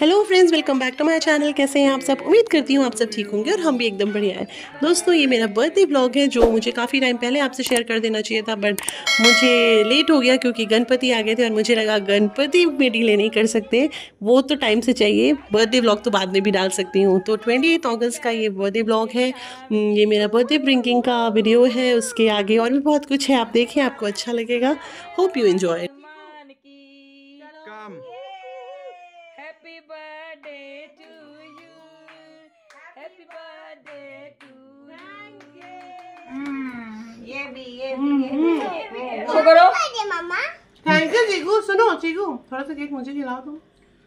Hello friends, welcome back to my channel. कैसे हैं आप सब? उम्मीद करती हूँ आप सब ठीक होंगे और हम भी एकदम बढ़िया हैं। दोस्तों, ये मेरा बर्थडे व्लॉग है जो मुझे काफ़ी टाइम पहले आपसे शेयर कर देना चाहिए था, बट मुझे लेट हो गया क्योंकि गणपति आ गए थे और मुझे लगा गणपति में डिले नहीं कर सकते, वो तो टाइम से चाहिए, बर्थडे व्लॉग तो बाद में भी डाल सकती हूँ। तो 28 अगस्त का ये बर्थडे व्लॉग है। ये मेरा बर्थडे ड्रिंकिंग का वीडियो है, उसके आगे और भी बहुत कुछ है, आप देखें, आपको अच्छा लगेगा। Hope you enjoy. Happy birthday to you. Happy birthday to you. ये भी वो करो। Mumma thank you Cheeku. सुनो चीकू, थोड़ा सा केक मुझे खिलाओ तुम।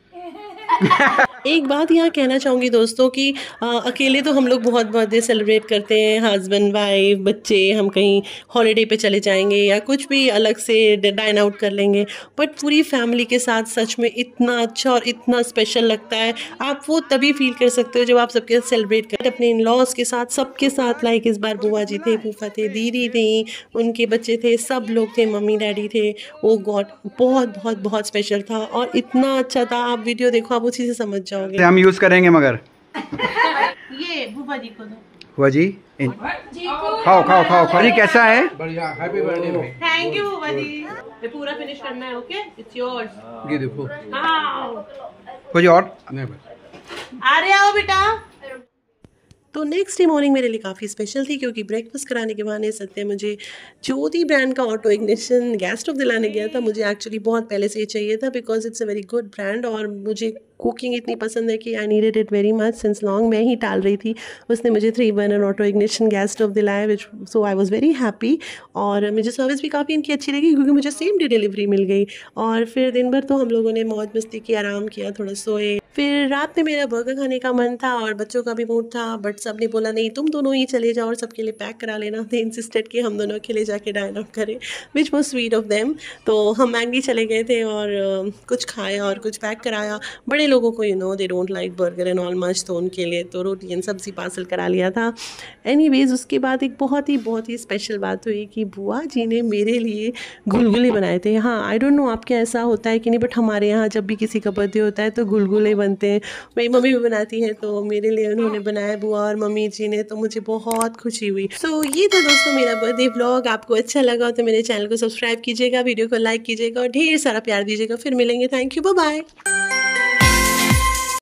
एक बात यहाँ कहना चाहूँगी दोस्तों कि अकेले तो हम लोग बहुत बर्थडे सेलिब्रेट करते हैं, हस्बैंड वाइफ बच्चे, हम कहीं हॉलीडे पे चले जाएंगे या कुछ भी अलग से डाइन आउट कर लेंगे, बट पूरी फैमिली के साथ सच में इतना अच्छा और इतना स्पेशल लगता है। आप वो तभी फील कर सकते हो जब आप सबके साथ सेलिब्रेट करें, अपने इन लॉज के साथ, सबके साथ। लाइक इस बार बुआ जी थे, फूफा थे, दीदी थी, उनके बच्चे थे, सब लोग थे, मम्मी डैडी थे। ओ गॉड, बहुत बहुत बहुत स्पेशल था और इतना अच्छा था। आप वीडियो देखो, आप उसी से समझ जाओगे। हम यूज करेंगे मगर ये बुआ जी को दो। बुआ जी खाओ खाओ खाओ खाओ जी, कैसा है? बढ़िया। हैप्पी बर्थडे भाई। थैंक यू बुआ जी। ये पूरा फिनिश करना है। Okay, it's yours. ये देखो कुछ और नहीं बस। आ रहे आओ बेटा। तो नेक्स्ट डे मॉर्निंग मेरे लिए काफ़ी स्पेशल थी क्योंकि ब्रेकफास्ट कराने के बहाने सत्य मुझे ज्योति ब्रांड का ऑटो इग्निशन गैस स्टोव दिलाने गया था। मुझे एक्चुअली बहुत पहले से ये चाहिए था because it's a very good brand और मुझे कुकिंग इतनी पसंद है कि I needed it very much since long. मैं ही टाल रही थी, उसने मुझे 3 burner auto ignition gas stove दिलाया, which so I was very happy. और मुझे सर्विस भी काफ़ी इनकी अच्छी लगी क्योंकि मुझे सेम डे डिलीवरी मिल गई। और फिर दिन भर तो हम लोगों ने मौज मस्ती की, आराम किया, थोड़ा सोए। फिर रात में मेरा बर्गर खाने का मन था और बच्चों का भी मूड था, बट सब ने बोला नहीं, तुम दोनों ही चले जाओ और सबके लिए पैक करा लेना। दे इंसिस्टेड कि हम दोनों अकेले जाके डाइन आउट करें, which was sweet of them. तो हम मैंगी चले गए थे और कुछ खाया और कुछ पैक कराया। बड़े लोगों को they don't like burger and all much, तो उनके लिए तो रोटी एंड सब्जी पार्सल करा लिया था। एनीवेज, उसके बाद एक बहुत ही स्पेशल बात हुई कि बुआ जी ने मेरे लिए गुलगुले बनाए थे। हाँ, आई डोंट नो आपके ऐसा होता है कि नहीं, बट हमारे यहाँ जब भी किसी का बर्थडे होता है तो गुलगुले बनते हैं। मेरी मम्मी भी बनाती हैं, तो मेरे लिए उन्होंने बनाया, बुआ और मम्मी जी ने, तो मुझे बहुत खुशी हुई। सो ये था दोस्तों मेरा बर्थडे व्लॉग। आपको अच्छा लगा तो मेरे चैनल को सब्सक्राइब कीजिएगा, वीडियो को लाइक कीजिएगा और ढेर सारा प्यार दीजिएगा। फिर मिलेंगे। Thank you, bye bye.